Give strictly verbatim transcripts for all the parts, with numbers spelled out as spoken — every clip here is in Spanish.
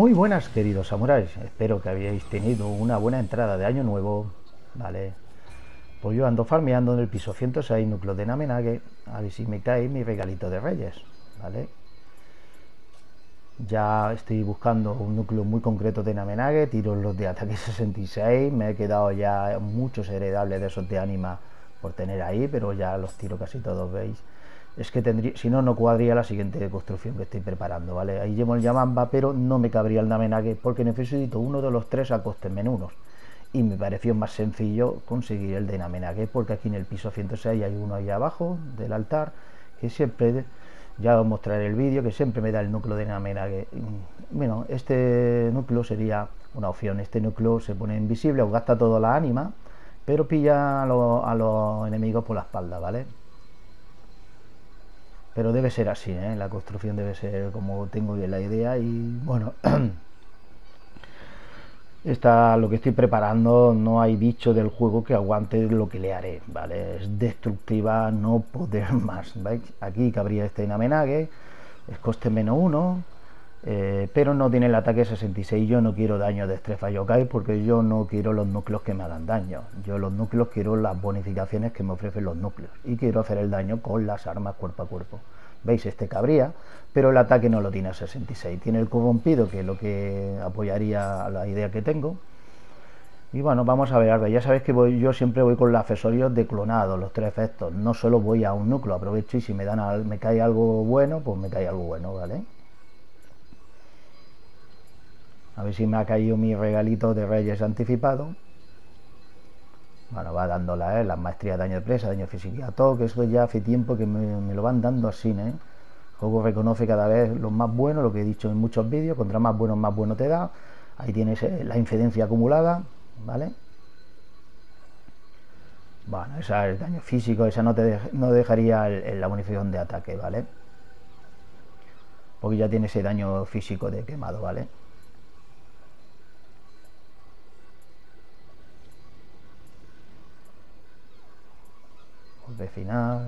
Muy buenas, queridos samuráis. Espero que habéis tenido una buena entrada de año nuevo. Vale. Pues yo ando farmeando en el piso ciento seis, núcleo de Namenage. A ver si me cae mi regalito de Reyes. Vale. Ya estoy buscando un núcleo muy concreto de Namenage. Tiro los de ataque sesenta y seis. Me he quedado ya muchos heredables de esos de Anima por tener ahí, pero ya los tiro casi todos, ¿veis? Es que tendría, si no, no cuadría la siguiente construcción que estoy preparando, ¿vale? Ahí llevo el Yamamba, pero no me cabría el Namenage porque necesito uno de los tres a costes menudos. Y me pareció más sencillo conseguir el de Namenage, porque aquí en el piso ciento seis hay uno ahí abajo del altar, que siempre, ya os mostraré el vídeo, que siempre me da el núcleo de Namenage. Bueno, este núcleo sería una opción. Este núcleo se pone invisible, os gasta toda la ánima, pero pilla a, lo, a los enemigos por la espalda, ¿vale? Pero debe ser así, ¿eh? La construcción debe ser como tengo yo la idea. Y bueno, esta, lo que estoy preparando, no hay bicho del juego que aguante lo que le haré, ¿vale? Es destructiva, no poder más, ¿veis? Aquí cabría este Namenage, es coste menos uno, eh, pero no tiene el ataque sesenta y seis. Yo no quiero daño de Estrefa Yokai porque yo no quiero los núcleos que me hagan daño. Yo los núcleos quiero las bonificaciones que me ofrecen los núcleos, y quiero hacer el daño con las armas cuerpo a cuerpo. Veis, este cabría, pero el ataque no lo tiene a sesenta y seis. Tiene el corrompido, que es lo que apoyaría a la idea que tengo. Y bueno, vamos a ver, ya sabéis que voy, yo siempre voy con los accesorios de clonado, los tres efectos. No solo voy a un núcleo, aprovecho y si me dan me cae algo bueno, pues me cae algo bueno, ¿vale? A ver si me ha caído mi regalito de Reyes anticipado. Bueno, va dándola, ¿eh? Las maestrías de daño de presa, daño físico y a toque. Eso ya hace tiempo que me, me lo van dando así, ¿eh? El juego reconoce cada vez los más buenos, lo que he dicho en muchos vídeos. Contra más buenos, más bueno te da. Ahí tienes la incidencia acumulada, ¿vale? Bueno, esa es el daño físico, esa no te de, no dejaría el, el, la bonificación de ataque, ¿vale? Porque ya tiene ese daño físico de quemado, ¿vale? Golpe final.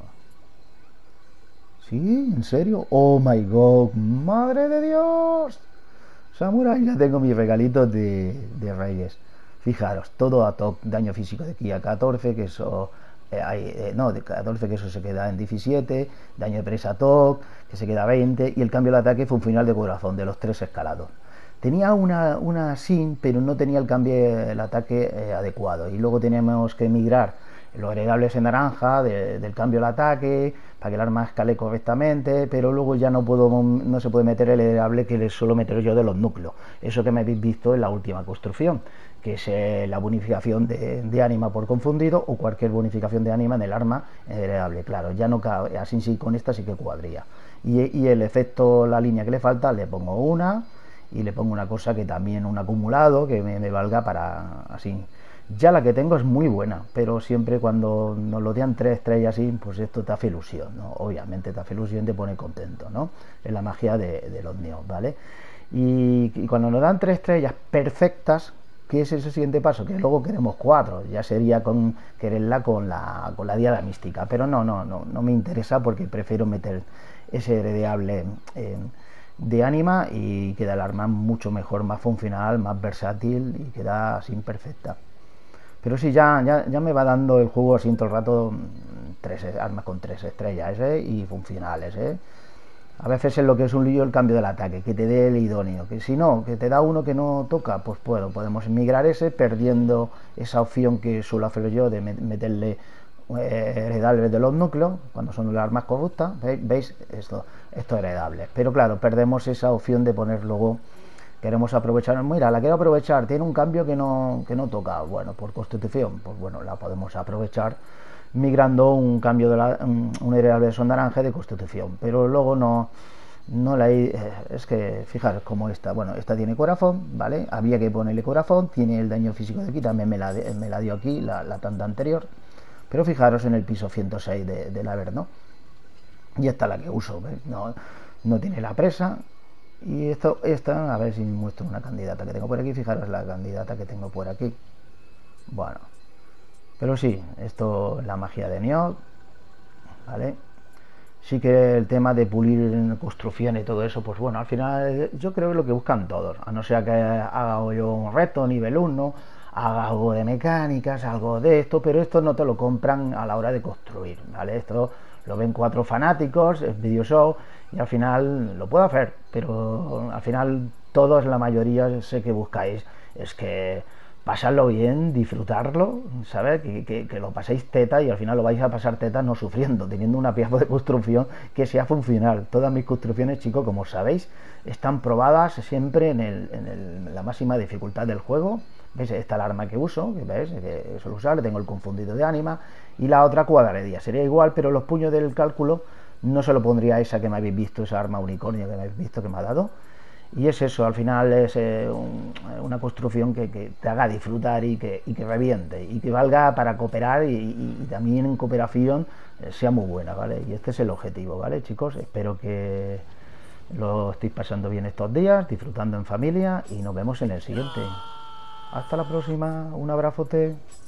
¿Sí? ¿En serio? ¡Oh my god! ¡Madre de Dios! Samurai, ya tengo mis regalitos de, de Reyes. Fijaros, todo a top, daño físico de aquí a catorce, que eso... Eh, hay, eh, no, de catorce, que eso se queda en diecisiete, daño de presa a toc, que se queda a veinte, y el cambio de ataque fue un final de corazón, de los tres escalados. Tenía una, una sin, pero no tenía el cambio, el ataque eh, adecuado, y luego teníamos que migrar los heredables en naranja de, del cambio del ataque para que el arma escale correctamente, pero luego ya no puedo no se puede meter el heredable que le suelo meter yo de los núcleos, eso que me habéis visto en la última construcción, que es eh, la bonificación de, de ánima por confundido, o cualquier bonificación de ánima en el arma heredable. Claro, ya no cabe, así sí, con esta sí que cuadría, y, y el efecto, la línea que le falta, le pongo una y le pongo una cosa que también, un acumulado que me, me valga para así. Ya la que tengo es muy buena, pero siempre cuando nos lo dan tres estrellas así, pues esto te hace ilusión, ¿no? Obviamente te hace ilusión, te pone contento, ¿no? Es la magia de, de los neos, ¿vale? Y, y cuando nos dan tres estrellas perfectas, ¿qué es ese siguiente paso? Que luego queremos cuatro, ya sería con quererla con la, con la diada mística, pero no, no, no, no me interesa porque prefiero meter ese heredable en, de ánima y queda el arma mucho mejor, más funcional, más versátil y queda así perfecta. Pero sí, ya, ya, ya me va dando el juego así todo el rato tres armas con tres estrellas, ¿eh? Y funcionales, ¿eh? A veces es lo que es un lío el cambio del ataque, que te dé el idóneo, que si no, que te da uno que no toca, pues bueno, podemos migrar ese, perdiendo esa opción que suelo hacer yo de meterle eh, heredables de los núcleos, cuando son las armas corruptas, ¿veis? ¿Veis? Esto, esto heredables. Pero claro, perdemos esa opción de poner luego... Queremos aprovechar, mira, la quiero aprovechar, tiene un cambio que no, que no toca, bueno, por constitución, pues bueno, la podemos aprovechar migrando un cambio de la, un, un heredable de son naranja de constitución, pero luego no, no la eh, es que, fijaros como esta, bueno, esta tiene corazón, ¿vale? Había que ponerle corazón, tiene el daño físico de aquí, también me la, me la dio aquí, la, la tanda anterior, pero fijaros en el piso ciento seis de, del Averno, y esta es la que uso, ¿ves? No, no tiene la presa. Y esto, esta, a ver si muestro una candidata que tengo por aquí, fijaros la candidata que tengo por aquí. Bueno, pero sí, esto es la magia de Nioh, ¿vale? Sí que el tema de pulir construcción y todo eso, pues bueno, al final yo creo que es lo que buscan todos, a no ser que haga yo un reto nivel uno, haga algo de mecánicas, algo de esto, pero esto no te lo compran a la hora de construir, ¿vale? Esto lo ven cuatro fanáticos, es video show, y al final lo puedo hacer, pero al final todos, la mayoría, sé que buscáis, es que pasarlo bien, disfrutarlo, ¿sabes? Que, que, que lo paséis teta y al final lo vais a pasar teta no sufriendo, teniendo una pieza de construcción que sea funcional. Todas mis construcciones, chicos, como sabéis, están probadas siempre en, el, en el, la máxima dificultad del juego. ¿Veis? Esta es el arma que uso, que veis, que suelo usar, tengo el confundido de ánima, y la otra cuadraría. Sería igual, pero los puños del cálculo no se lo pondría a esa que me habéis visto, esa arma unicornio que me habéis visto que me ha dado. Y es eso, al final es eh, un, una construcción que, que te haga disfrutar y que, y que reviente y que valga para cooperar y, y, y también en cooperación eh, sea muy buena, ¿vale? Y este es el objetivo, ¿vale, chicos? Espero que lo estéis pasando bien estos días, disfrutando en familia y nos vemos en el siguiente. Hasta la próxima, un abrazote.